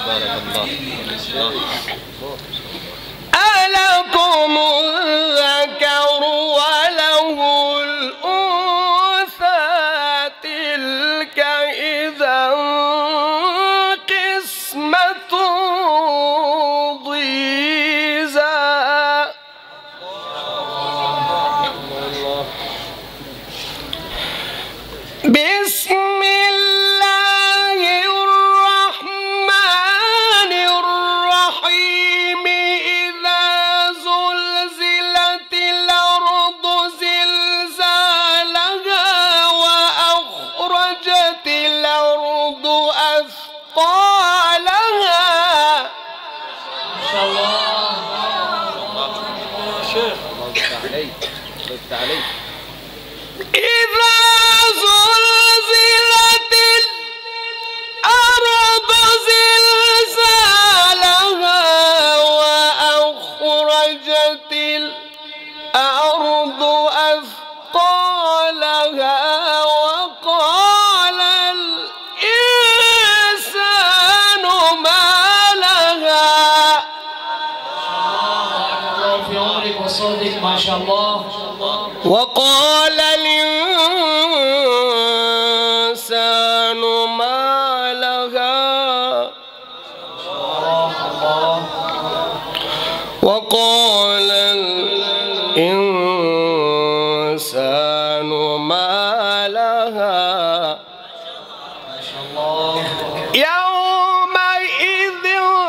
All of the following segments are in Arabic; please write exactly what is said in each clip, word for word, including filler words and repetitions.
ألكم الذكر وله الأنثى تلك إذا قسمة ضيزى بسم الله الرحمن الرحيم إذا زلزلت الأرض زلزالها وأخرجت الأرض أثقالها. ما شاء الله شيخ عليك. إذا زلزلت الأرض زلزالها وأخرجت الأرض أثقالها وقال الإنسان ما لها. الله في عمرك وصوتك ما شاء الله. وقال الإنسان ما لها وقال الإنسان ما لها يومئذ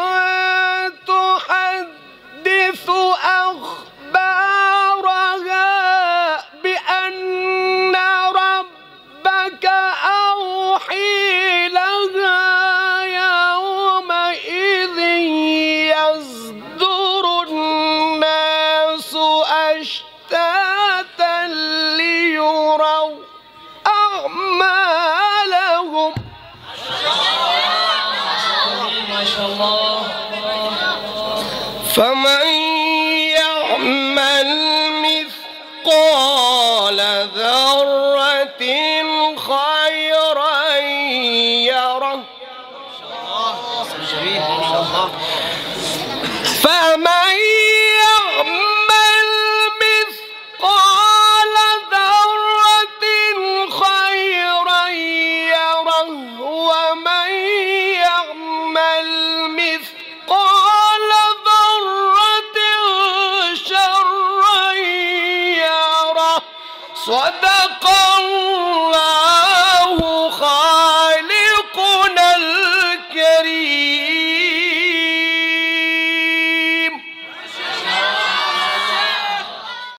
تحدث أخبارها بأن ربك أوحي لها يومئذ يصدر الناس أشتاتا ليروا أعمالهم. ما شاء الله. فمن يعمل مثقال ذرة خيرا يره فمن يعمل مثقال ذرة خيرا يره ومن يعمل مثقال ذرة شرا يره. صدق